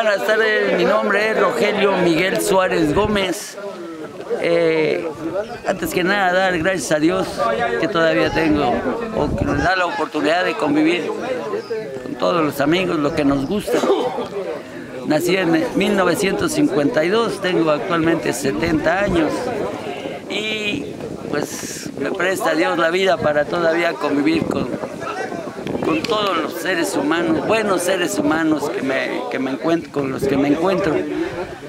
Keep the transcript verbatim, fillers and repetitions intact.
buenas tardes, mi nombre es Rogelio Miguel Suárez Gómez. Eh, antes que nada, dar gracias a Dios que todavía tengo, o que nos da la oportunidad de convivir con todos los amigos, lo que nos gusta. Nací en mil novecientos cincuenta y dos, tengo actualmente setenta años y pues me presta Dios la vida para todavía convivir con, con todos los seres humanos, buenos seres humanos que me, que me encuentro, con los que me encuentro.